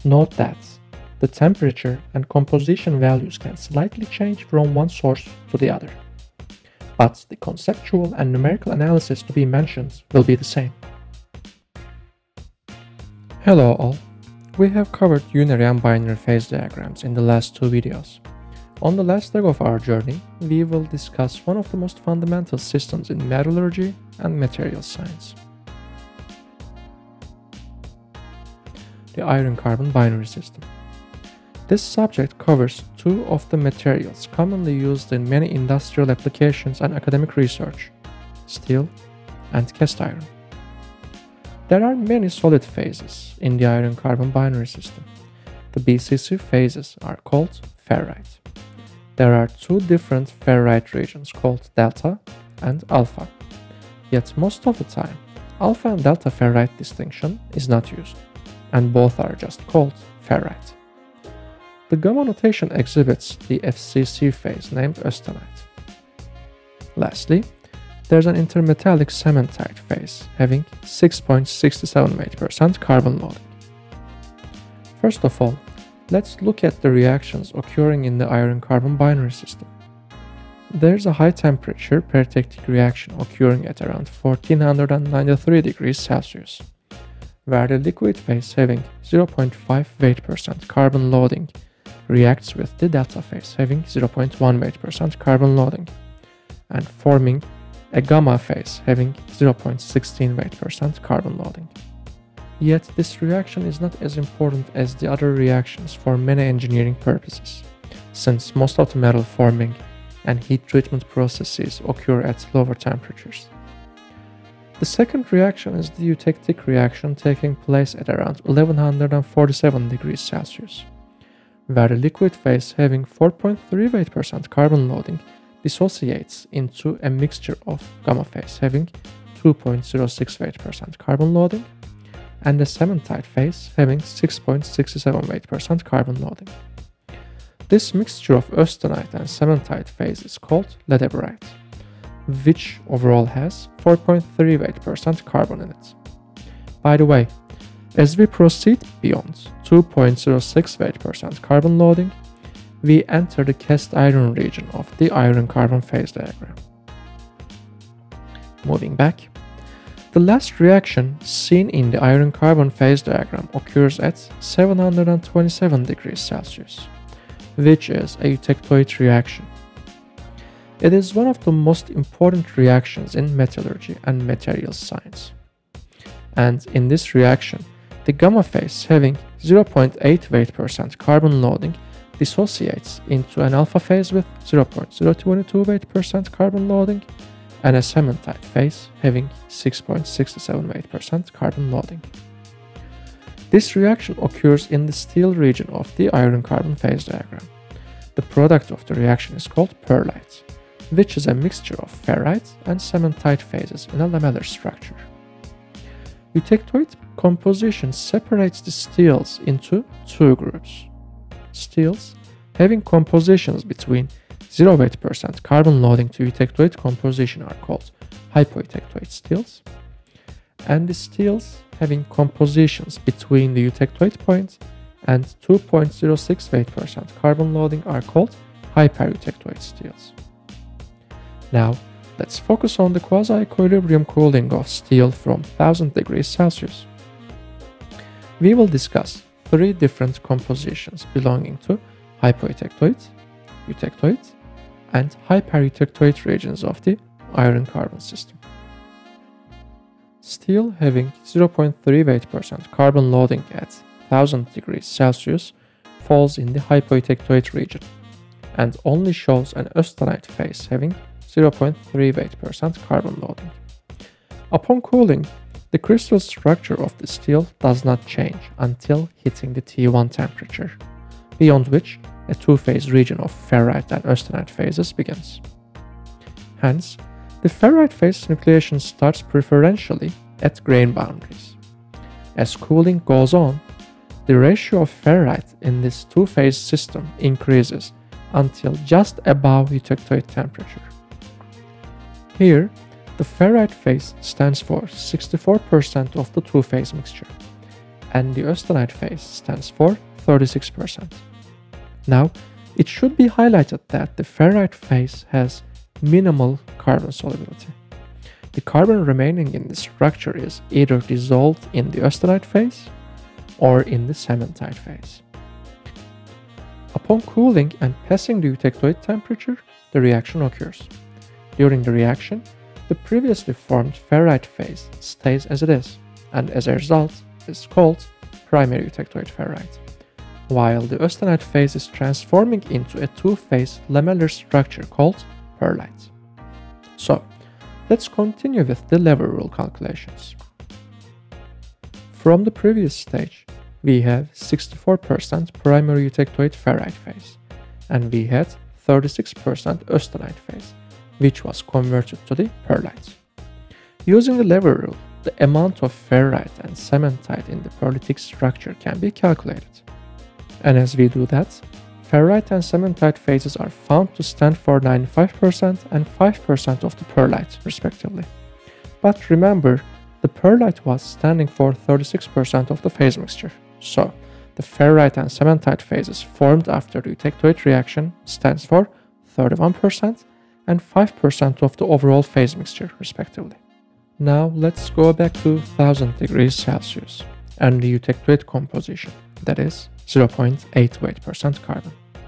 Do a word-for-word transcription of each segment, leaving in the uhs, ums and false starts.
Note that the temperature and composition values can slightly change from one source to the other, but the conceptual and numerical analysis to be mentioned will be the same. Hello all, we have covered unary and binary phase diagrams in the last two videos. On the last leg of our journey, we will discuss one of the most fundamental systems in metallurgy and material science: the iron-carbon binary system. This subject covers two of the materials commonly used in many industrial applications and academic research: steel and cast iron. There are many solid phases in the iron-carbon binary system. The B C C phases are called ferrite. There are two different ferrite regions called delta and alpha. Yet most of the time, alpha and delta ferrite distinction is not used, and both are just called ferrite. The gamma notation exhibits the F C C phase named austenite. Lastly, there's an intermetallic cementite phase having six point six seven eight percent carbon loading. First of all, let's look at the reactions occurring in the iron-carbon binary system. There's a high temperature peritectic reaction occurring at around fourteen ninety-three degrees Celsius, where the liquid phase having zero point five eight percent carbon loading reacts with the delta phase having zero point one eight percent carbon loading and forming a gamma phase having zero point one six eight percent carbon loading. Yet this reaction is not as important as the other reactions for many engineering purposes, since most of the metal forming and heat treatment processes occur at lower temperatures. The second reaction is the eutectic reaction taking place at around eleven forty-seven degrees Celsius, where the liquid phase having four point three eight percent carbon loading dissociates into a mixture of gamma phase having two point zero six eight percent carbon loading and the cementite phase having six point six seven eight percent carbon loading. This mixture of austenite and cementite phase is called ladebirite, which overall has four point three eight percent carbon in it. By the way, as we proceed beyond two point zero six eight percent carbon loading, we enter the cast iron region of the iron-carbon phase diagram. Moving back, the last reaction seen in the iron-carbon phase diagram occurs at seven hundred twenty-seven degrees Celsius, which is a eutectoid reaction. It is one of the most important reactions in metallurgy and materials science. And in this reaction, the gamma phase having zero point eight eight percent carbon loading dissociates into an alpha phase with zero point zero two two eight percent carbon loading and a cementite phase having six point six seven eight percent carbon loading. This reaction occurs in the steel region of the iron-carbon phase diagram. The product of the reaction is called pearlite, which is a mixture of ferrite and cementite phases in a lamellar structure. Eutectoid composition separates the steels into two groups. Steels having compositions between zero point eight percent carbon loading to eutectoid composition are called hypoeutectoid steels, and the steels having compositions between the eutectoid point and two point zero six eight percent carbon loading are called hypereutectoid steels. Now, let's focus on the quasi-equilibrium cooling of steel from one thousand degrees Celsius. We will discuss three different compositions belonging to hypoeutectoid, eutectoid, and hypereutectoid regions of the iron-carbon system. Steel having zero point three eight percent carbon loading at one thousand degrees Celsius falls in the hypoeutectoid region and only shows an austenite phase having zero point three eight percent carbon loading. Upon cooling, the crystal structure of the steel does not change until hitting the T one temperature, beyond which a two-phase region of ferrite and austenite phases begins. Hence, the ferrite phase nucleation starts preferentially at grain boundaries. As cooling goes on, the ratio of ferrite in this two-phase system increases until just above eutectoid temperature. Here, the ferrite phase stands for sixty-four percent of the two-phase mixture, and the austenite phase stands for thirty-six percent. Now, it should be highlighted that the ferrite phase has minimal carbon solubility. The carbon remaining in the structure is either dissolved in the austenite phase or in the cementite phase. Upon cooling and passing the eutectoid temperature, the reaction occurs. During the reaction, the previously formed ferrite phase stays as it is, and as a result is called primary eutectoid ferrite, while the austenite phase is transforming into a two-phase lamellar structure called pearlite. So, let's continue with the lever rule calculations. From the previous stage, we have sixty-four percent primary eutectoid ferrite phase, and we had thirty-six percent austenite phase, which was converted to the pearlite. Using the lever rule, the amount of ferrite and cementite in the pearlitic structure can be calculated. And as we do that, ferrite and cementite phases are found to stand for ninety-five percent and five percent of the pearlite, respectively. But remember, the pearlite was standing for thirty-six percent of the phase mixture, so the ferrite and cementite phases formed after the eutectoid reaction stands for thirty-one percent and five percent of the overall phase mixture, respectively. Now let's go back to one thousand degrees Celsius and the eutectoid composition, that is zero point eight eight percent carbon.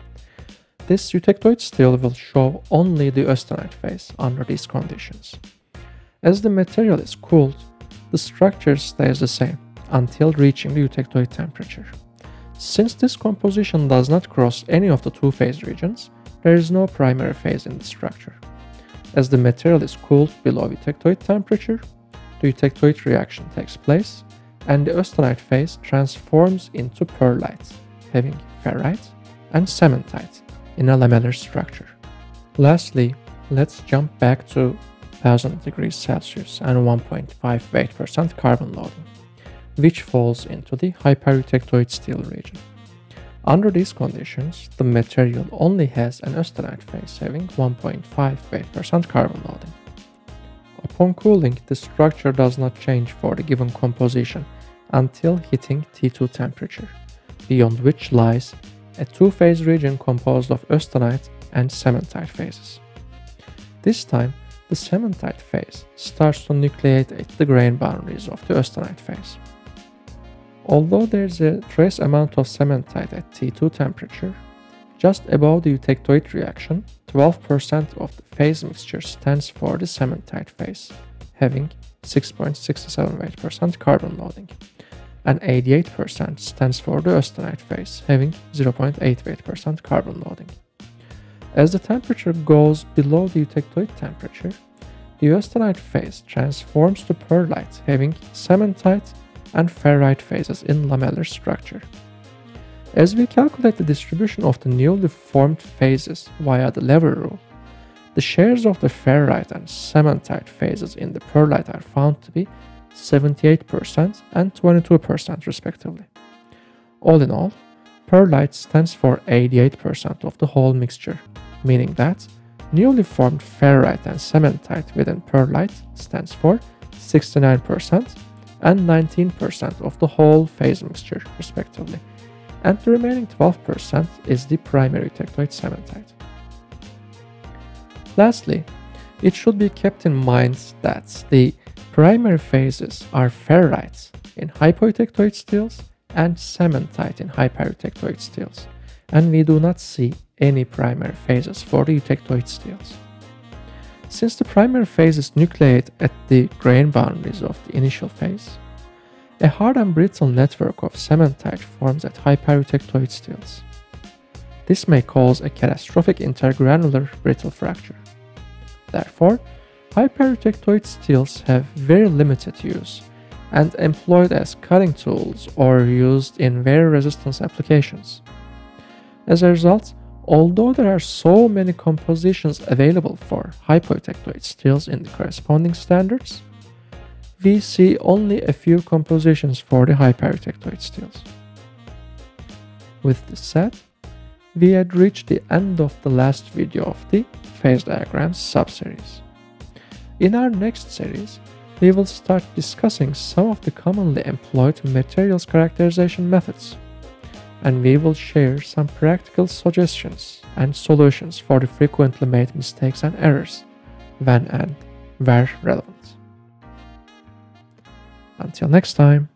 This eutectoid steel will show only the austenite phase under these conditions. As the material is cooled, the structure stays the same until reaching the eutectoid temperature. Since this composition does not cross any of the two phase regions, there is no primary phase in the structure. As the material is cooled below eutectoid temperature, the eutectoid reaction takes place, and the austenite phase transforms into pearlite, having ferrite and cementite in a lamellar structure. Lastly, let's jump back to one thousand degrees Celsius and one point five eight percent carbon loading, which falls into the hypereutectoid steel region. Under these conditions, the material only has an austenite phase having one point five eight percent carbon loading. Upon cooling, the structure does not change for the given composition until hitting T two temperature, beyond which lies a two-phase region composed of austenite and cementite phases. This time, the cementite phase starts to nucleate at the grain boundaries of the austenite phase. Although there is a trace amount of cementite at T two temperature, just above the eutectoid reaction, twelve percent of the phase mixture stands for the cementite phase, having six point six seven eight percent carbon loading, and eighty-eight percent stands for the austenite phase, having zero point eight eight percent carbon loading. As the temperature goes below the eutectoid temperature, the austenite phase transforms to pearlite, having cementite and ferrite phases in lamellar structure. As we calculate the distribution of the newly formed phases via the lever rule, the shares of the ferrite and cementite phases in the pearlite are found to be seventy-eight percent and twenty-two percent respectively. All in all, pearlite stands for eighty-eight percent of the whole mixture, meaning that newly formed ferrite and cementite within pearlite stands for sixty-nine percent and nineteen percent of the whole phase mixture respectively, and the remaining twelve percent is the primary eutectoid cementite. Lastly, it should be kept in mind that the primary phases are ferrite in hypoeutectoid steels and cementite in hypereutectoid steels, and we do not see any primary phases for the eutectoid steels. Since the primary phases nucleate at the grain boundaries of the initial phase, a hard and brittle network of cementite forms at hypereutectoid steels. This may cause a catastrophic intergranular brittle fracture. Therefore, hypereutectoid steels have very limited use and employed as cutting tools or used in wear resistance applications. As a result, although there are so many compositions available for hypoeutectoid steels in the corresponding standards, we see only a few compositions for the hypereutectoid steels. With this said, we had reached the end of the last video of the phase diagrams subseries. In our next series, we will start discussing some of the commonly employed materials characterization methods, and we will share some practical suggestions and solutions for the frequently made mistakes and errors when and where relevant. Until next time.